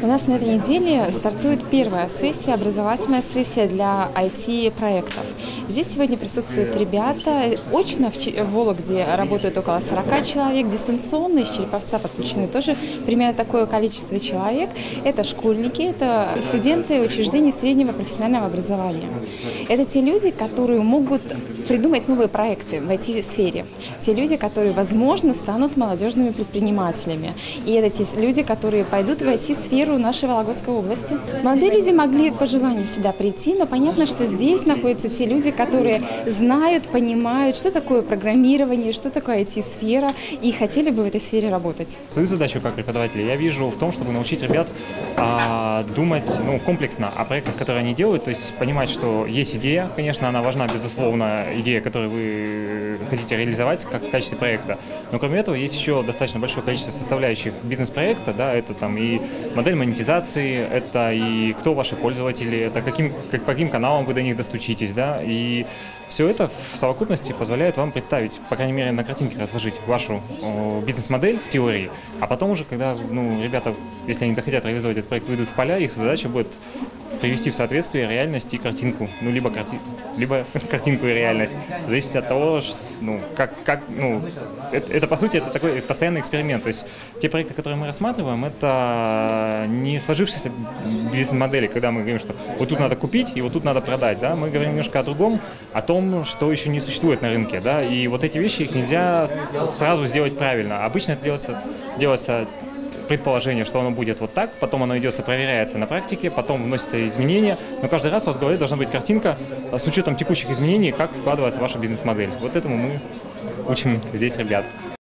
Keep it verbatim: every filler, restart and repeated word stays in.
У нас на этой неделе стартует первая сессия, образовательная сессия для ай ти-проектов. Здесь сегодня присутствуют ребята. Очно в, Ч... в Вологде работают около сорока человек, дистанционно из Череповца подключены тоже примерно такое количество человек. Это школьники, это студенты учреждений среднего профессионального образования. Это те люди, которые могут придумать новые проекты в ай ти-сфере. Те люди, которые, возможно, станут молодежными предпринимателями. И это те люди, которые пойдут в ай ти-сферу нашей Вологодской области. Молодые люди могли по желанию сюда прийти, но понятно, что здесь находятся те люди, которые знают, понимают, что такое программирование, что такое ай ти-сфера, и хотели бы в этой сфере работать. Свою задачу как преподавателя я вижу в том, чтобы научить ребят а, думать ну, комплексно о проектах, которые они делают, то есть понимать, что есть идея, конечно, она важна, безусловно, идея, которую вы хотите реализовать как в качестве проекта, но кроме этого есть еще достаточно большое количество составляющих бизнес-проекта, да, это там и модель монетизации, это и кто ваши пользователи, это каким, как, по каким каналам вы до них достучитесь, да, и все это в совокупности позволяет вам представить, по крайней мере, на картинке разложить вашу о, бизнес-модель в теории, а потом уже, когда ну, ребята, если они захотят реализовать этот проект, выйдут в поля, их задача будет привести в соответствие реальность и картинку, ну, либо, карти... либо картинку и реальность, в зависимости от того, что, ну, как, как, ну, это, это, по сути, это такой постоянный эксперимент, то есть те проекты, которые мы рассматриваем, это не сложившиеся бизнес-модели, когда мы говорим, что вот тут надо купить и вот тут надо продать, да, мы говорим немножко о другом, о том, что еще не существует на рынке, да, и вот эти вещи, их нельзя сразу сделать правильно, обычно это делается, делается предположение, что оно будет вот так, потом оно идет, проверяется на практике, потом вносятся изменения, но каждый раз у вас в голове должна быть картинка с учетом текущих изменений, как складывается ваша бизнес-модель. Вот этому мы учим здесь ребят.